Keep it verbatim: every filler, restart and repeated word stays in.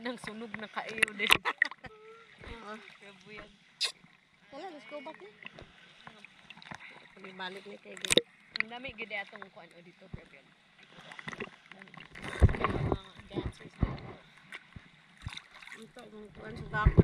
ng sunog na kayo din. Oo. Kabuyag. Wala, let's go back ni. Balik ni kay gid. Ang dami gid atong kuan o dito kabuyag. Mga dancers dito. Ito, mga kuan sa dako.